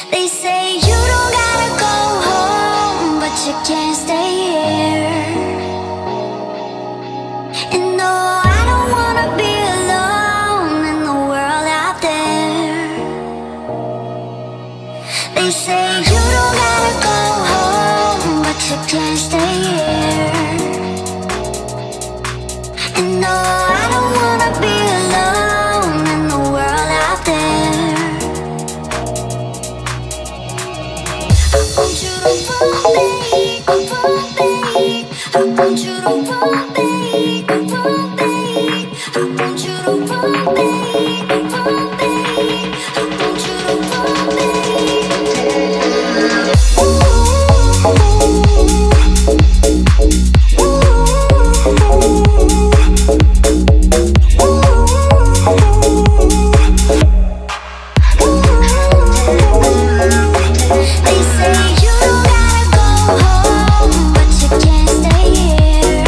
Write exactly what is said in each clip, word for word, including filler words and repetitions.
They say you don't gotta go home, but you can't stay here. And no, I don't wanna be alone in the world out there. They say you don't gotta go home, but you can't stay here. And no, I don't wanna be alone in the world out there. I want you to run me, run me. I want you to run me, run me. I want you to run me, run me. I want you to run me. Ooh, ooh, ooh. They say you don't gotta go home, but you can't stay here.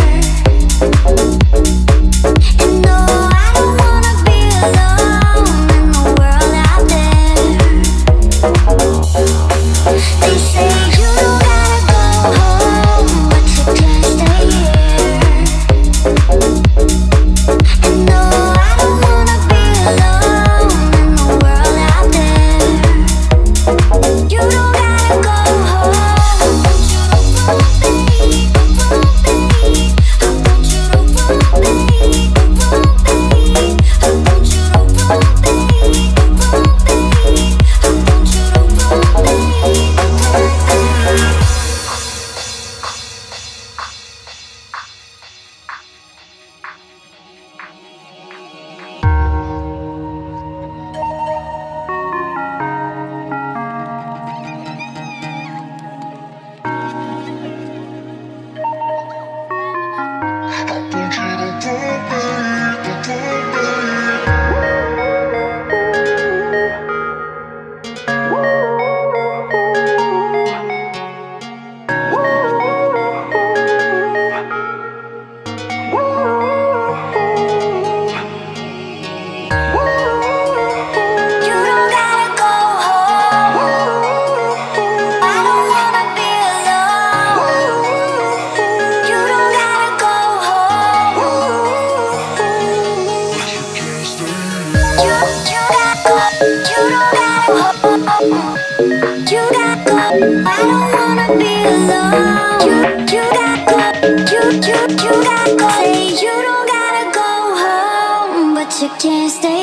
And no, I don't wanna be alone in the world out there. They say you don't gotta go home, but you can't stay here. And no, I don't wanna be alone in the world out there. You don't gotta go home. I want you to run me, run me. I want you to run me, run me. I want you to run me, run me. I want you to run me, run me. You don't gotta go home. I don't wanna be alone. You don't gotta go home. You, you gotta go. You don't gotta go. You gotta go. I don't wanna be alone. You, you gotta go. You, you, you gotta go. Say you don't gotta go home, but you can't stay